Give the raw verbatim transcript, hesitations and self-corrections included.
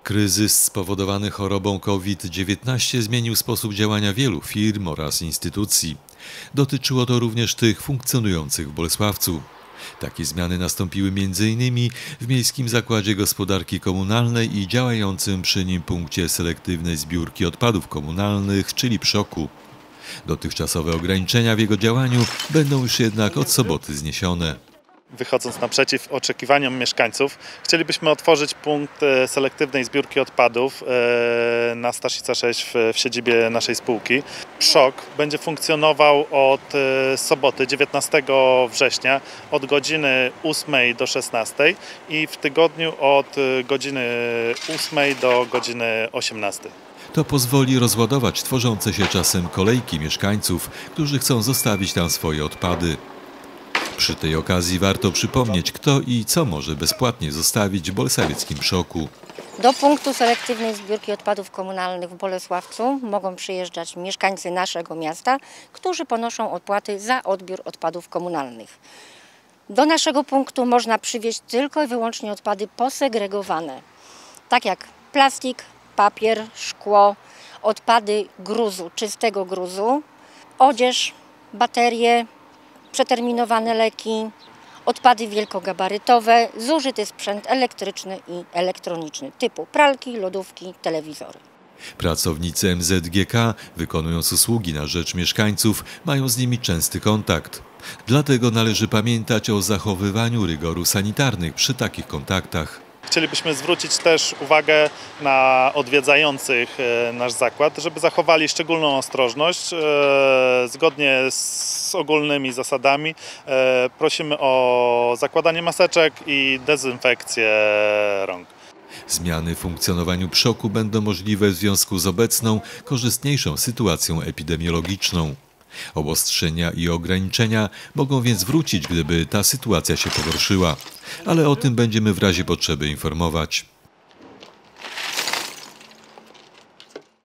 Kryzys spowodowany chorobą COVID dziewiętnaście zmienił sposób działania wielu firm oraz instytucji. Dotyczyło to również tych funkcjonujących w Bolesławcu. Takie zmiany nastąpiły między innymi w Miejskim Zakładzie Gospodarki Komunalnej i działającym przy nim punkcie selektywnej zbiórki odpadów komunalnych, czyli PSZOK-u. Dotychczasowe ograniczenia w jego działaniu będą już jednak od soboty zniesione. Wychodząc naprzeciw oczekiwaniom mieszkańców, chcielibyśmy otworzyć punkt selektywnej zbiórki odpadów na Staszica sześć w siedzibie naszej spółki. PSZOK będzie funkcjonował od soboty dziewiętnastego września od godziny ósmej do szesnastej i w tygodniu od godziny ósmej do godziny osiemnastej. To pozwoli rozładować tworzące się czasem kolejki mieszkańców, którzy chcą zostawić tam swoje odpady. Przy tej okazji warto przypomnieć, kto i co może bezpłatnie zostawić w bolesławieckim PSZOK-u. Do punktu selektywnej zbiórki odpadów komunalnych w Bolesławcu mogą przyjeżdżać mieszkańcy naszego miasta, którzy ponoszą opłaty za odbiór odpadów komunalnych. Do naszego punktu można przywieźć tylko i wyłącznie odpady posegregowane, tak jak plastik, papier, szkło, odpady gruzu, czystego gruzu, odzież, baterie, przeterminowane leki, odpady wielkogabarytowe, zużyty sprzęt elektryczny i elektroniczny typu pralki, lodówki, telewizory. Pracownicy M Z G K, wykonując usługi na rzecz mieszkańców, mają z nimi częsty kontakt. Dlatego należy pamiętać o zachowywaniu rygorów sanitarnych przy takich kontaktach. Chcielibyśmy zwrócić też uwagę na odwiedzających nasz zakład, żeby zachowali szczególną ostrożność. Zgodnie z ogólnymi zasadami prosimy o zakładanie maseczek i dezynfekcję rąk. Zmiany w funkcjonowaniu PSZOK-u będą możliwe w związku z obecną, korzystniejszą sytuacją epidemiologiczną. Obostrzenia i ograniczenia mogą więc wrócić, gdyby ta sytuacja się pogorszyła, ale o tym będziemy w razie potrzeby informować.